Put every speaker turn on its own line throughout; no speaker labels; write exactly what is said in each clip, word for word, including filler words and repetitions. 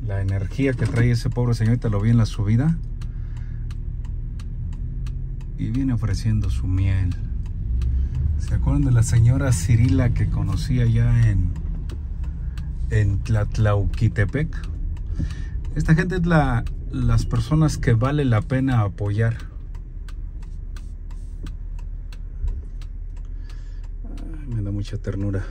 la energía que trae ese pobre señor. Te lo vi en la subida. Y viene ofreciendo su miel. ¿Se acuerdan de la señora Cirila que conocí allá en, en Tlatlauquitepec? Esta gente es la, las personas que vale la pena apoyar. Ay, me da mucha ternura.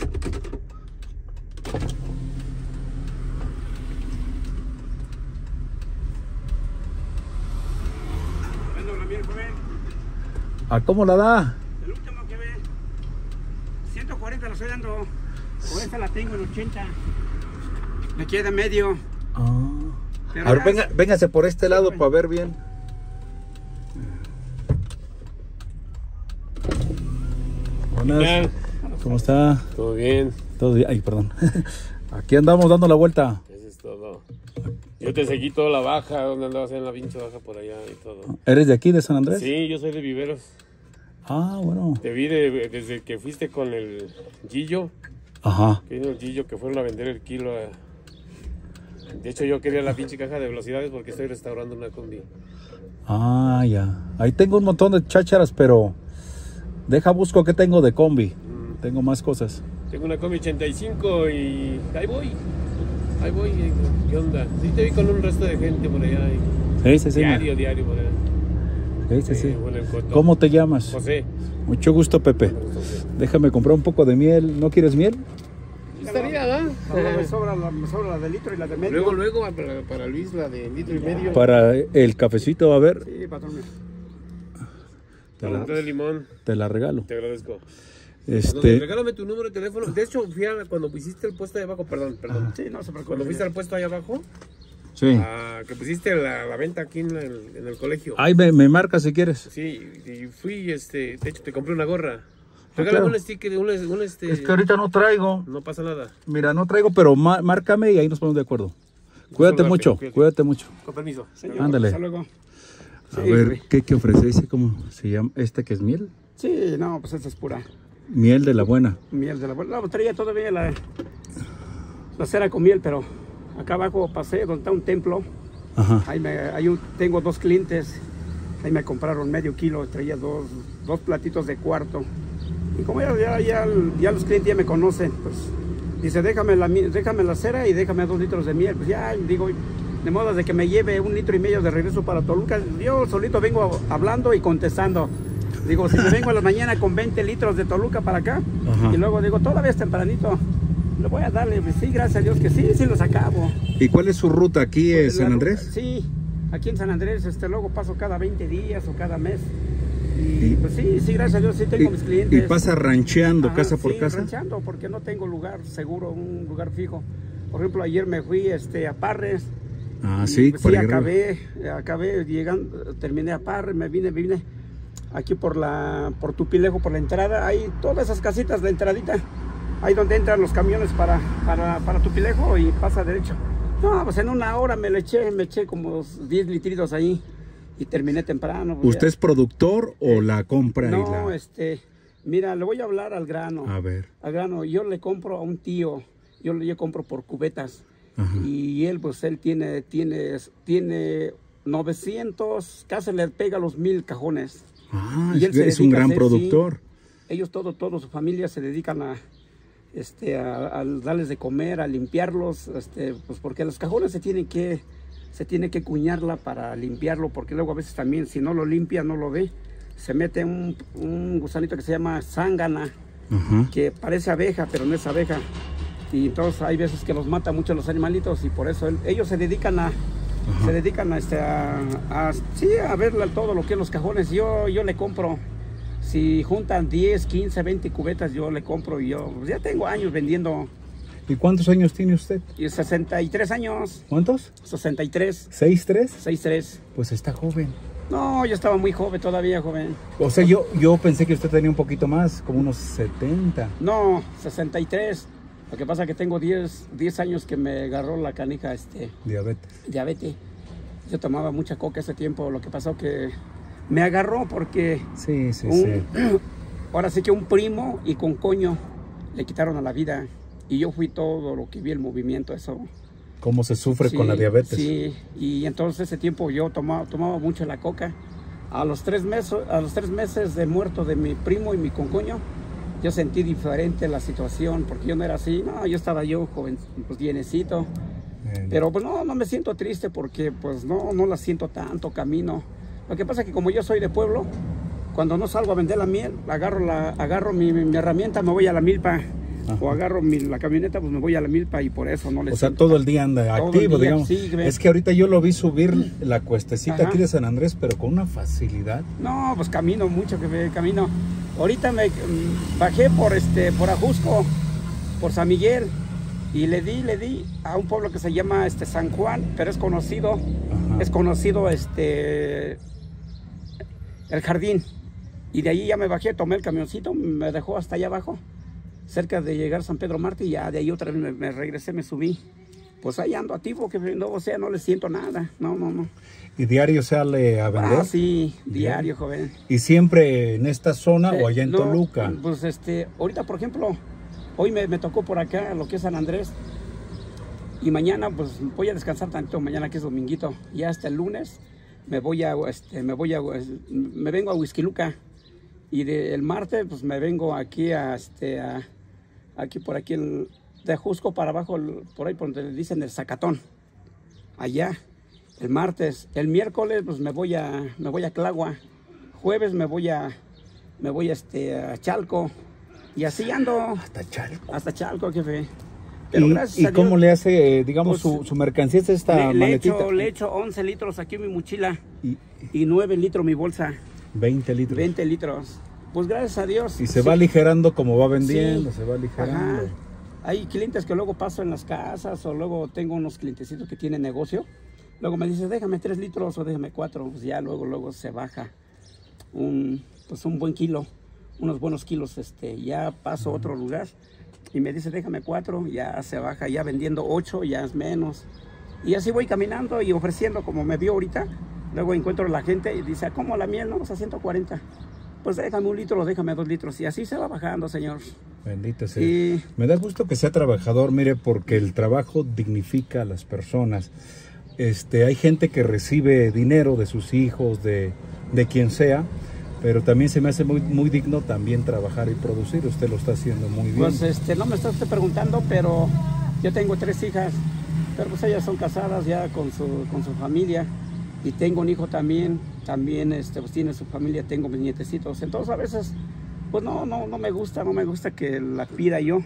¿A cómo la da?
El último que ve, ciento cuarenta la estoy dando, o esta la tengo en ochenta, me queda medio.
Ah. A ver, venga, véngase por este lado para ver bien. Buenas. ¿Cómo está?
Todo bien.
Todo bien. Ay, perdón. Aquí andamos dando la vuelta.
Eso es todo. Yo te seguí toda la baja, donde andabas en la pinche baja por allá y todo.
¿Eres de aquí, de San Andrés?
Sí, yo soy de Viveros.
Ah, bueno.
Te vi de, desde que fuiste con el Gillo.
Ajá.
Que vino el Gillo, que fueron a vender el kilo. A... De hecho, yo quería la pinche caja de velocidades porque estoy restaurando una combi.
Ah, ya. Ahí tengo un montón de chácharas, pero deja busco que tengo de combi. Mm. Tengo más cosas.
Tengo una combi ochenta y cinco y ahí voy. Ahí voy. ¿Qué onda? Sí, te vi con un resto de gente por allá.
Sí, sí, sí.
Diario, me... diario por allá.
Sí, sí, sí.
Eh, bueno,
¿Cómo te llamas?
José.
Mucho gusto, Pepe. Déjame comprar un poco de miel. ¿No quieres miel?
Estaría, ¿no?
Me sobra, la, me sobra la de litro y la de medio.
Luego, luego, para, para Luis, la de litro y medio.
Para el cafecito, a ver.
Sí, patrón.
Te la, de limón.
Te la regalo.
Te agradezco.
Este...
No, regálame tu número de teléfono. De hecho, fui a, cuando pusiste el puesto ahí abajo, perdón, perdón.
Sí, no se preocupe.
Cuando fuiste al puesto ahí abajo,
sí.
A, que pusiste la, la venta aquí en el, en el colegio.
Ahí me, me marcas si quieres.
Sí, y fui, este, de hecho te compré una gorra.
Ah,
regálame
claro.
un sticker, un, un este...
Es que ahorita no traigo.
No pasa nada.
Mira, no traigo, pero márcame y ahí nos ponemos de acuerdo. Cuídate
Saludarte,
mucho,
cuídate.
cuídate mucho.
Con permiso.
Señor,
ándale.
hasta luego.
A
Sí,
ver,
güey.
¿qué, qué ofreces? ¿Cómo se llama? ¿Este que es miel?
Sí, no, pues esta es pura
Miel de la buena.
miel de la buena. No, traía todavía la, la cera con miel, pero acá abajo pasé donde está un templo.
Ajá.
Ahí, me, ahí un, tengo dos clientes. Ahí me compraron medio kilo, traía dos, dos platitos de cuarto. Y como ya, ya, ya, ya los clientes ya me conocen, pues dice, déjame la, déjame la cera y déjame dos litros de miel. Pues ya, digo, de modo de que me lleve un litro y medio de regreso para Toluca. Yo solito vengo hablando y contestando. Digo, si me vengo a la mañana con veinte litros de Toluca para acá, ajá, y luego digo, todavía es tempranito, le voy a darle, sí, gracias a Dios que sí, sí los acabo.
¿Y cuál es su ruta aquí en San Andrés?
Ruta, sí, aquí en San Andrés, este, luego paso cada veinte días o cada mes. Y pues sí, sí, gracias a Dios, sí tengo
y,
mis clientes.
¿Y pasa rancheando, ajá, casa por
sí,
casa?
rancheando, porque no tengo lugar seguro, un lugar fijo. Por ejemplo, ayer me fui este, a Parres.
Ah,
y,
sí,
pues,
por
sí,
ahí
acabé, acabé llegando, terminé a Parres, me vine, me vine aquí por la, por Tupilejo, por la entrada, hay todas esas casitas, la entradita, ahí donde entran los camiones para, para, para Tupilejo y pasa derecho. No, pues en una hora me le eché, me eché como diez litritos ahí y terminé temprano. Pues
¿Usted
ya.
es productor o eh, la compra?
No,
y la...
este, mira, le voy a hablar al grano.
A ver.
Al grano, yo le compro a un tío, yo le compro por cubetas. Ajá. Y él, pues él tiene, tiene, tiene novecientos, casi le pega los mil cajones.
Ah,
y él
es,
se
es un gran
hacer,
productor.
Sí, ellos, todo, todo, su familia se dedican a, este, a, a darles de comer, a limpiarlos, este, pues porque los cajones se tienen que, se tiene que cuñarla para limpiarlo, porque luego a veces también, si no lo limpia, no lo ve, se mete un, un gusanito que se llama zángana, uh-huh, que parece abeja, pero no es abeja. Y entonces hay veces que los mata mucho los animalitos y por eso él, ellos se dedican a... Ajá. Se dedican a, este, a, a, sí, a ver todo lo que es los cajones. Yo, yo le compro, si juntan diez, quince, veinte cubetas, yo le compro y yo pues ya tengo años vendiendo.
¿Y cuántos años tiene usted?
Y sesenta y tres años.
¿Cuántos?
sesenta y tres.
¿seis tres?
seis tres.
Pues está joven.
No, yo estaba muy joven, todavía joven.
O sea, yo, yo pensé que usted tenía un poquito más, como unos setenta.
No, sesenta y tres. Lo que pasa es que tengo diez, diez años que me agarró la canija, este...
Diabetes.
Diabetes. Yo tomaba mucha coca ese tiempo, lo que pasó que me agarró porque...
Sí, sí,
un,
sí.
Ahora sí que un primo y con coño le quitaron a la vida. Y yo fui todo lo que vi el movimiento, eso.
cómo se sufre
Sí,
con la diabetes.
Sí, y entonces ese tiempo yo tomaba, tomaba mucho la coca. A los tres meses, a los tres meses de muerto de mi primo y mi concuño, yo sentí diferente la situación, porque yo no era así, no, yo estaba yo joven, pues llenecito.
Bien.
Pero pues no, no me siento triste porque pues no, no la siento tanto, camino. Lo que pasa es que como yo soy de pueblo, cuando no salgo a vender la miel, agarro, la, agarro mi, mi, mi herramienta, me voy a la milpa. Ajá. O agarro mi, la camioneta, pues me voy a la milpa y por eso no le
O sea, todo el día anda activo, día, digamos. Sí, es que ahorita yo lo vi subir la cuestecita Ajá. aquí de San Andrés, pero con una facilidad.
No, pues camino mucho, que camino. Ahorita me bajé por este, por Ajusco, por San Miguel, y le di, le di a un pueblo que se llama este San Juan, pero es conocido, Ajá. es conocido este el Jardín. Y de ahí ya me bajé, tomé el camioncito, me dejó hasta allá abajo, cerca de llegar a San Pedro Marte, y ya de ahí otra vez me, me regresé, me subí. Pues ahí ando activo, que no, o sea, no le siento nada, no, no, no.
¿Y diario sale a vender?
Ah, sí, diario, Bien. joven.
¿Y siempre en esta zona eh, o allá en
no,
Toluca?
Pues este, ahorita por ejemplo, hoy me, me tocó por acá lo que es San Andrés, y mañana pues voy a descansar tantito, mañana que es dominguito, y hasta el lunes me voy a, este, me voy a, me vengo a Huixquiluca. Y de, el martes, pues me vengo aquí a, este, a, aquí por aquí, el, de Ajusco para abajo, el, por ahí por donde le dicen el Zacatón, allá, el martes. El miércoles, pues me voy a, me voy a Clagua. Jueves me voy a, me voy a, este, a Chalco. Y así ando.
Hasta Chalco.
Hasta Chalco, jefe. Pero
¿Y,
gracias
¿y
a Dios,
cómo le hace, digamos,
pues,
su, su mercancía es esta
le,
maletita?
Le echo, le echo once litros aquí en mi mochila
y,
y nueve litros mi bolsa.
veinte litros.
veinte litros. Pues gracias a Dios.
Y se
sí.
va aligerando como va vendiendo,
sí.
se va aligerando.
Ajá. Hay clientes que luego paso en las casas, o luego tengo unos clientecitos que tienen negocio. Luego me dice, déjame tres litros o déjame cuatro. Pues ya luego, luego se baja un, pues un buen kilo, unos buenos kilos. Este, ya paso a otro lugar y me dice, déjame cuatro, ya se baja, ya vendiendo ocho, ya es menos. Y así voy caminando y ofreciendo, como me vio ahorita. Luego encuentro a la gente y dice, ¿cómo la miel? No, pues a ciento cuarenta. Pues déjame un litro, déjame dos litros. Y así se va bajando, señor.
Bendito sea.
Y...
Me da gusto que sea trabajador, mire, porque el trabajo dignifica a las personas. Este, hay gente que recibe dinero de sus hijos, de, de quien sea, pero también se me hace muy, muy digno también trabajar y producir. Usted lo está haciendo muy bien.
Pues este, no me está usted preguntando, pero yo tengo tres hijas, pero pues ellas son casadas ya con su, con su familia. Y tengo un hijo también, también este, pues tiene su familia, tengo mis nietecitos. Entonces a veces, pues no, no, no me gusta, no me gusta que la pida yo,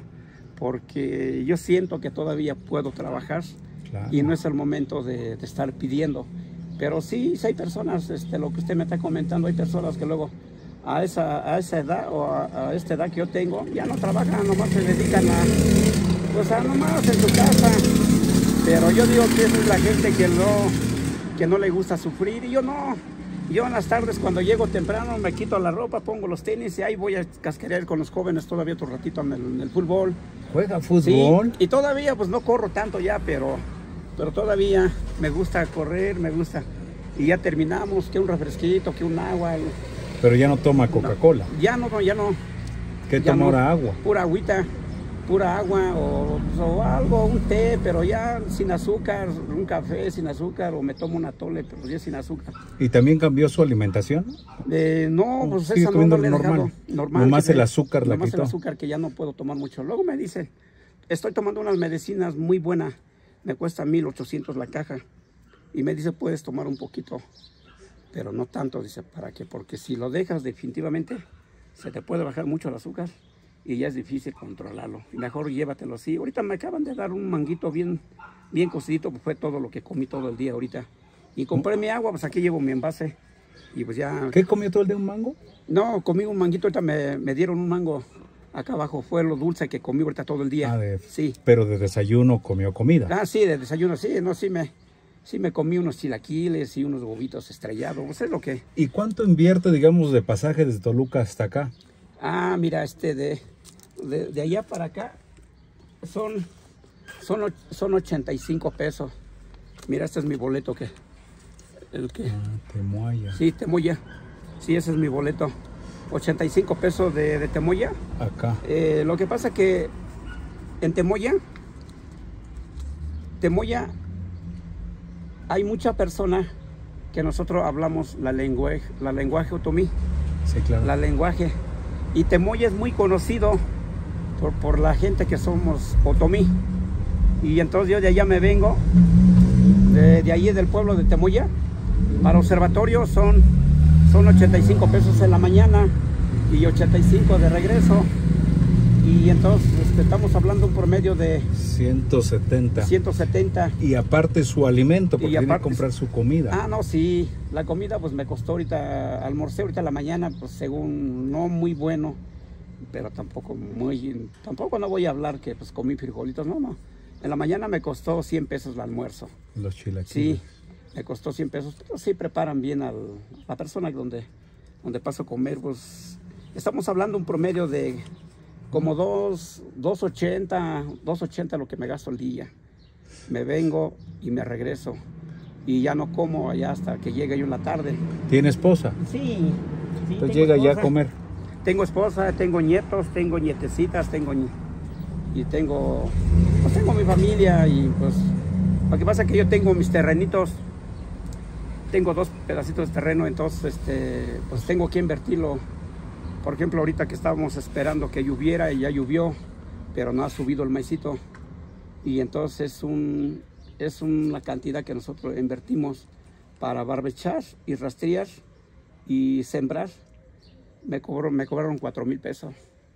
porque yo siento que todavía puedo trabajar. Claro. Y no es el momento de, de estar pidiendo. Pero sí, sí hay personas, este, lo que usted me está comentando, hay personas que luego a esa, a esa edad o a, a esta edad que yo tengo, ya no trabajan, nomás se dedican a, pues a nomás en su casa. Pero yo digo que esa es la gente que no... que no le gusta sufrir, y yo no, yo en las tardes cuando llego temprano me quito la ropa, pongo los tenis y ahí voy a cascarear con los jóvenes todavía otro ratito en el, en el fútbol.
¿Juega fútbol?
Sí, y todavía pues no corro tanto ya, pero, pero todavía me gusta correr, me gusta, y ya terminamos, que un refresquito, que un agua.
Pero ya no toma Coca-Cola.
No, ya no, ya no.
¿Qué toma ahora?
No,
Agua.
Pura agüita. Pura agua o, o algo, un té, pero ya sin azúcar, un café sin azúcar, o me tomo una tole, pero ya sin azúcar.
¿Y también cambió su alimentación?
Eh, no, pues esa no, no le he dejado. Normal.
Nomás el azúcar la
Nomás
quitó.
el azúcar, que ya no puedo tomar mucho. Luego me dice, estoy tomando unas medicinas muy buenas, me cuesta mil ochocientos la caja. Y me dice, puedes tomar un poquito, pero no tanto, dice, ¿para qué? Porque si lo dejas definitivamente, se te puede bajar mucho el azúcar. Y ya es difícil controlarlo. Mejor llévatelo así. Ahorita me acaban de dar un manguito bien, bien cocidito, pues fue todo lo que comí todo el día ahorita. Y compré mi agua, pues aquí llevo mi envase. Y pues ya...
¿Qué comió todo el día, un mango?
No, comí un manguito, ahorita me, me dieron un mango acá abajo. Fue lo dulce que comí ahorita todo el día.
Ah, de,
sí.
Pero de desayuno comió comida.
Ah, sí, de desayuno, sí, no, sí me... Sí me comí unos chilaquiles y unos huevitos estrellados, no sé lo que...
¿Y cuánto invierte, digamos, de pasaje desde Toluca hasta acá?
Ah, mira, este de, de, de allá para acá son, son, son ochenta y cinco pesos. Mira, este es mi boleto que... El que...
Ah, Temoya.
Sí, Temoya. Sí, ese es mi boleto. ochenta y cinco pesos de, de Temoya.
Acá.
Eh, lo que pasa que en Temoya Temoya, hay mucha persona que nosotros hablamos la lenguaje, la lenguaje otomí,
Sí, claro.
la lenguaje. Y Temoya es muy conocido por, por la gente que somos otomí. Y entonces yo de allá me vengo, de, de allí del pueblo de Temoya. Para observatorio son, son ochenta y cinco pesos en la mañana y ochenta y cinco de regreso. Y entonces este, estamos hablando un promedio de
ciento setenta.
ciento setenta.
Y aparte su alimento, porque
Y
tiene que
aparte-
comprar su comida.
Ah, no, sí. La comida pues me costó ahorita, almorcé ahorita en la mañana, pues según no muy bueno, pero tampoco muy, tampoco no voy a hablar que pues comí frijolitos, no, no. En la mañana me costó cien pesos el almuerzo.
Los chilaquiles.
Sí, me costó cien pesos, pero sí preparan bien a la persona donde, donde paso a comer, pues estamos hablando un promedio de como dos, dos ochenta, dos ochenta lo que me gasto el día. Me vengo y me regreso. Y ya no como allá hasta que llegue yo en la tarde.
¿Tiene esposa?
Sí. sí
Entonces
tengo
llega ya a
esposa.
comer.
Tengo esposa, tengo nietos, tengo nietecitas, tengo ni- y tengo, pues tengo mi familia y pues lo que pasa es que yo tengo mis terrenitos, tengo dos pedacitos de terreno, entonces este, pues tengo que invertirlo. Por ejemplo, ahorita que estábamos esperando que lloviera y ya llovió, pero no ha subido el maicito y entonces es un es una cantidad que nosotros invertimos para barbechar y rastrear y sembrar. Me cobró, me cobraron cuatro mil pesos.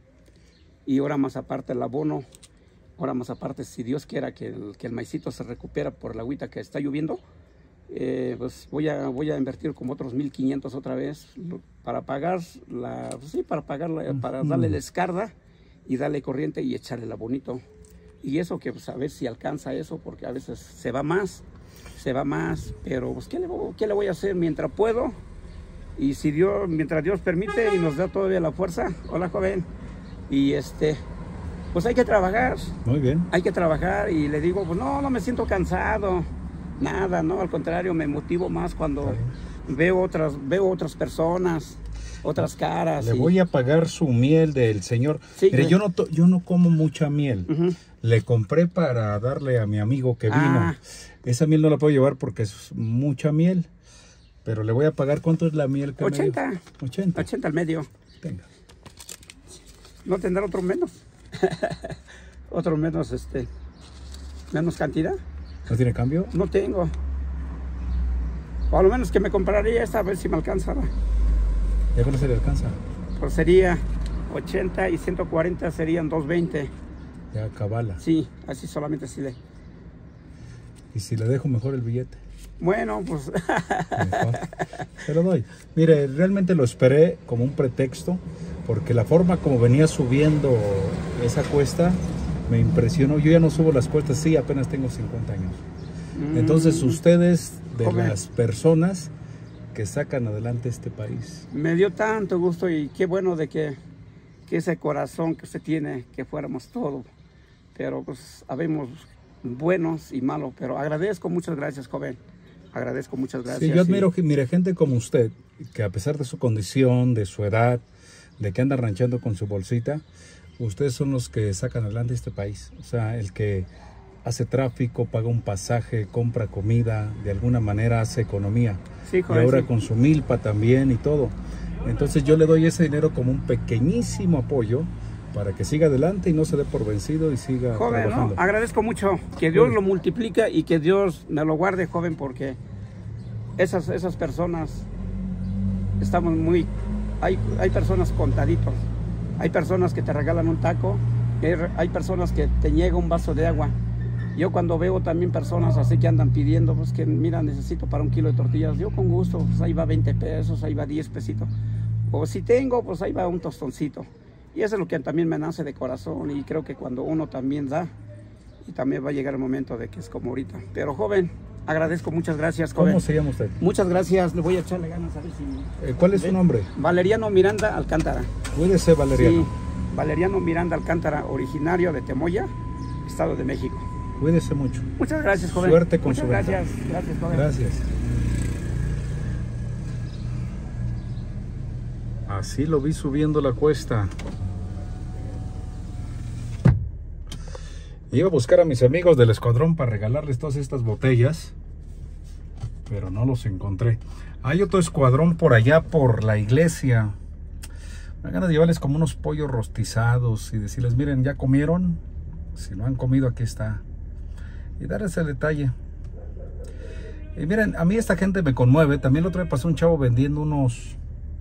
Y ahora más aparte el abono, ahora más aparte, si Dios quiera que el, que el maicito se recupera por la agüita que está lloviendo, eh, pues voy a, voy a invertir como otros mil quinientos otra vez para pagar la, pues sí, para pagar la, para darle la escarda y darle corriente y echarle el abonito. Y eso que pues a ver si alcanza eso, porque a veces se va más, se va más, pero pues ¿qué le, voy- qué le voy a hacer mientras puedo? Y si Dios, mientras Dios permite y nos da todavía la fuerza, hola joven, y este, pues hay que trabajar,
Muy bien.
hay que trabajar y le digo, pues no, no me siento cansado, nada, no, al contrario, me motivo más cuando veo otras, veo otras personas, otras caras.
Le
y-
voy a pagar su miel del señor.
Sí,
Mire,
güey.
yo no, to- yo no como mucha miel.
Ujú.
Le compré para darle a mi amigo que vino.
Ah.
Esa miel no la puedo llevar porque es mucha miel. Pero le voy a pagar, ¿cuánto es la miel que me dio?
ochenta.
ochenta.
ochenta al medio.
Tenga.
¿No tendrá otro menos? Otro menos, este, menos cantidad.
¿No tiene cambio?
No tengo. O a lo menos que me compraría esta a ver si me alcanza.
Ya con eso le alcanza.
Pues sería ochenta y ciento cuarenta serían doscientos veinte.
Ya cabala.
Sí, así solamente así le.
Y si le dejo mejor el billete.
Bueno, pues
Mejor. Se lo doy. Mire, realmente lo esperé como un pretexto, porque la forma como venía subiendo esa cuesta me impresionó. Yo ya no subo las cuestas, sí, apenas tengo cincuenta años. Entonces
mm,
ustedes, de
Joven.
las personas que sacan adelante este país.
me dio tanto gusto y qué bueno de que, que ese corazón que usted tiene, que fuéramos todos. Pero pues habemos buenos y malos, pero agradezco, muchas gracias, joven. Agradezco, muchas gracias.
Sí, yo admiro,
y-
que, mire, gente como usted, que a pesar de su condición, de su edad, de que anda ranchando con su bolsita, ustedes son los que sacan adelante este país. O sea, el que hace tráfico, paga un pasaje, compra comida, de alguna manera hace economía.
Sí,
Y
joven,
ahora
sí.
con su milpa también y todo. Entonces yo le doy ese dinero como un pequeñísimo apoyo para que siga adelante y no se dé por vencido y siga
Joven, ¿no?
trabajando.
Agradezco mucho que Dios
Joven.
lo multiplique y que Dios me lo guarde, joven, porque esas, esas personas estamos muy... Hay, hay personas contaditos. Hay personas que te regalan un taco, hay, hay personas que te niegan un vaso de agua. Yo cuando veo también personas así que andan pidiendo, pues que mira, necesito para un kilo de tortillas, yo con gusto, pues ahí va veinte pesos, ahí va diez pesitos. O si tengo, pues ahí va un tostoncito. Y eso es lo que también me nace de corazón y creo que cuando uno también da, y también va a llegar el momento de que es como ahorita. Pero joven, agradezco, muchas gracias, joven.
¿Cómo se llama usted?
Muchas gracias, le voy a echarle ganas a ver si...
Eh, ¿Cuál es su nombre?
Valeriano Miranda Alcántara.
Cuídese, Valeriano.
Sí, Valeriano Miranda Alcántara, originario de Temoya, Estado de México.
Cuídese mucho.
Muchas gracias, joven.
Suerte con
Muchas
su
gracias, gracias, joven.
Gracias. Así lo vi subiendo la cuesta. Iba a buscar a mis amigos del escuadrón para regalarles todas estas botellas, pero no los encontré. Hay otro escuadrón por allá por la iglesia. Me ganas de llevarles como unos pollos rostizados y decirles, miren, ¿ya comieron? Si no han comido, aquí está. Y darles el detalle. Y miren, a mí esta gente me conmueve. También el otro día pasó un chavo vendiendo unos...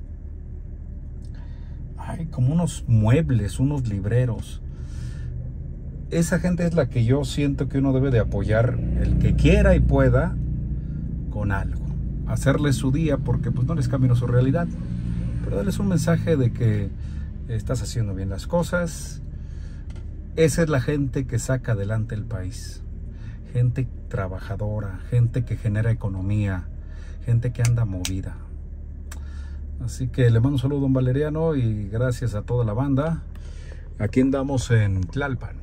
Ay, como unos muebles, unos libreros. Esa gente es la que yo siento que uno debe de apoyar, el que quiera y pueda, con algo. Hacerles su día, porque pues no les cambia su realidad. Pero darles un mensaje de que estás haciendo bien las cosas. Esa es la gente que saca adelante el país. Gente trabajadora, gente que genera economía, gente que anda movida. Así que le mando un saludo a don Valeriano y gracias a toda la banda. Aquí andamos en Tlalpan.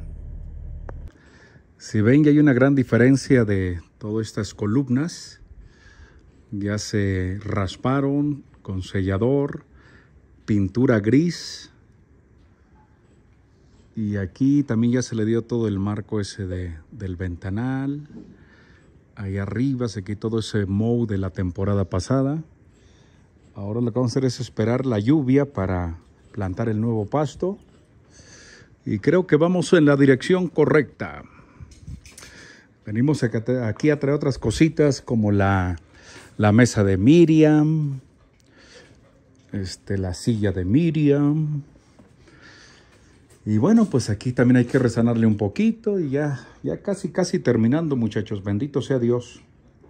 Si ven, ya hay una gran diferencia de todas estas columnas. Ya se rasparon con sellador, pintura gris. Y aquí también ya se le dio todo el marco ese de, del ventanal. Ahí arriba se quitó todo ese moho de la temporada pasada. Ahora lo que vamos a hacer es esperar la lluvia para plantar el nuevo pasto. Y creo que vamos en la dirección correcta. Venimos aquí a traer otras cositas como la, la mesa de Miriam. Este, la silla de Miriam. Y bueno, pues aquí también hay que resanarle un poquito y ya, ya casi, casi terminando, muchachos. Bendito sea Dios.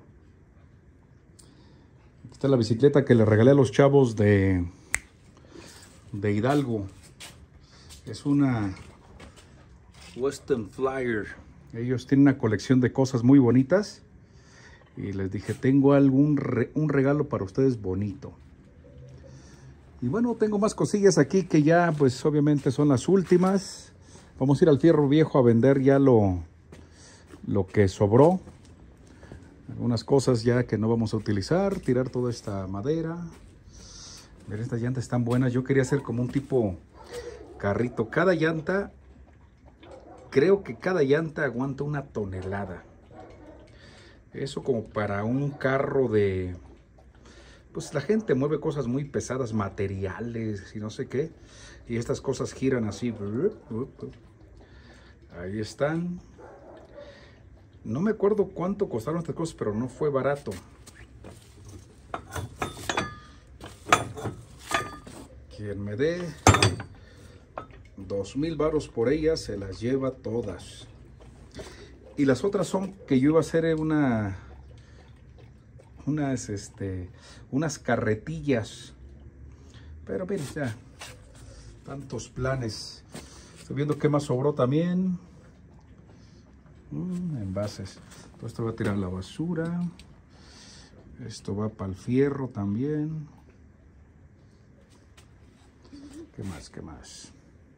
Aquí está la bicicleta que le regalé a los chavos de, de Hidalgo. Es una Western Flyer. Ellos tienen una colección de cosas muy bonitas. Y les dije, tengo algún re, un regalo para ustedes bonito. Y bueno, tengo más cosillas aquí que ya, pues obviamente son las últimas. Vamos a ir al Fierro Viejo a vender ya lo, lo que sobró. Algunas cosas ya que no vamos a utilizar. Tirar toda esta madera. Miren, estas llantas están buenas. Yo quería hacer como un tipo carrito. Cada llanta, creo que cada llanta aguanta una tonelada. Eso como para un carro de... Pues la gente mueve cosas muy pesadas, materiales y no sé qué. Y estas cosas giran así. Ahí están. No me acuerdo cuánto costaron estas cosas, pero no fue barato. Quien me dé dos mil varos por ellas, se las lleva todas. Y las otras son que yo iba a hacer una... unas este unas carretillas, pero miren, ya tantos planes. Estoy viendo qué más sobró también. mm, envases. Todo esto va a tirar la basura. Esto va para el fierro también. ¿Qué más? ¿Qué más?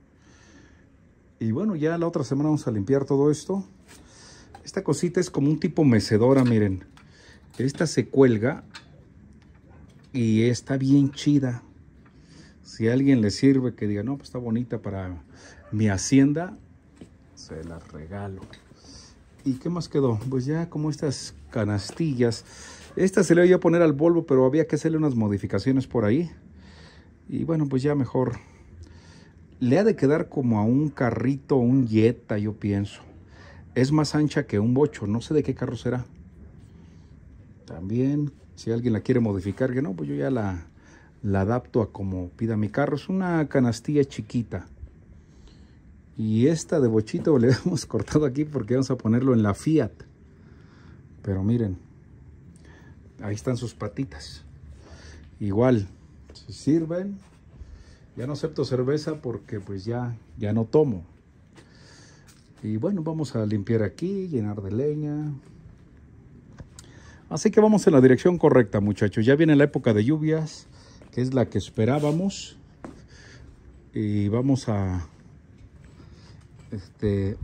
Y bueno, ya la otra semana vamos a limpiar todo esto. Esta cosita es como un tipo mecedora, miren. Esta se cuelga y está bien chida. Si a alguien le sirve, que diga, no, pues está bonita para mi hacienda, se la regalo. ¿Y qué más quedó? Pues ya como estas canastillas. Esta se le iba a poner al Volvo, pero había que hacerle unas modificaciones por ahí. Y bueno, pues ya mejor. Le ha de quedar como a un carrito, un Jetta, yo pienso. Es más ancha que un bocho, no sé de qué carro será. También, si alguien la quiere modificar, que no, pues yo ya la, la adapto a como pida mi carro. Es una canastilla chiquita. Y esta de bochito le hemos cortado aquí porque vamos a ponerlo en la Fiat. Pero miren, ahí están sus patitas. Igual, si sirven. Ya no acepto cerveza porque pues ya, ya no tomo. Y bueno, vamos a limpiar aquí, llenar de leña. Así que vamos en la dirección correcta, muchachos. Ya viene la época de lluvias, que es la que esperábamos. Y vamos a... Este...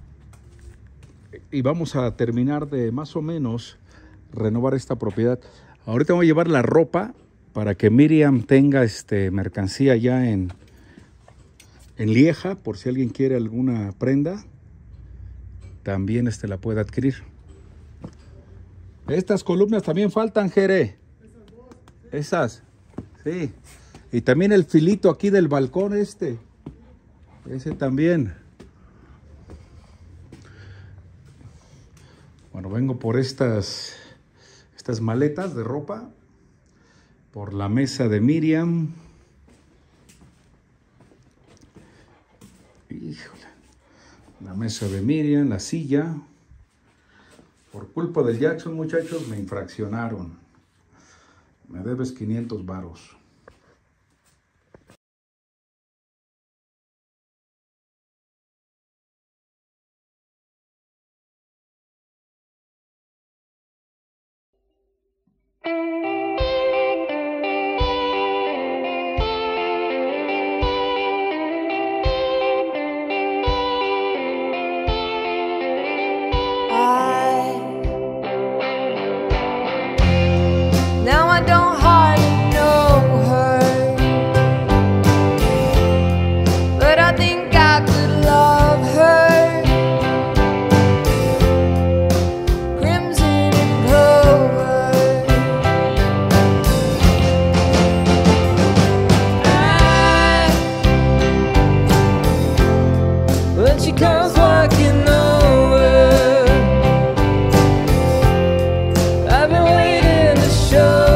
Y vamos a terminar de más o menos renovar esta propiedad. Ahorita voy a llevar la ropa para que Miriam tenga este mercancía ya en, en Lieja, por si alguien quiere alguna prenda. también este la puede adquirir. Estas columnas también faltan, Jere. Esas, sí. Y también el filito aquí del balcón este. Ese también. Bueno, vengo por estas, estas maletas de ropa. Por la mesa de Miriam. Híjole. La mesa de Miriam, la silla. Por culpa del Jackson, muchachos, me infraccionaron. Me debes quinientos varos.
Now I don't hardly know her, but I think I could love her. Crimson and clover, I, when she comes walking over, I've been waiting to show.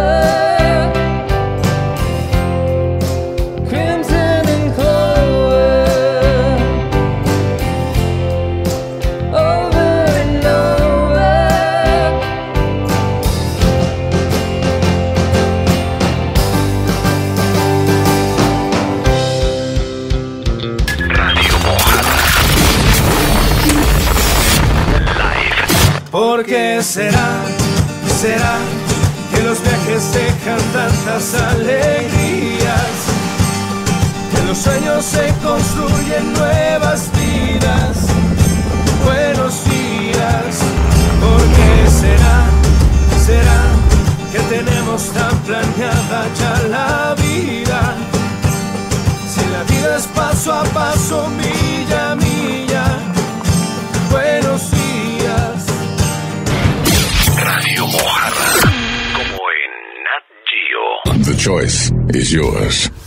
¿Por qué será, será que los viajes dejan tantas alegrías? Que los sueños se construyen nuevas vidas. Buenos días. ¿Por qué será, será que tenemos tan planeada ya la vida? Si la vida es paso a paso, milla a milla. Buenos días.
Radio Mojarra, como en Nat Geo. The choice is yours.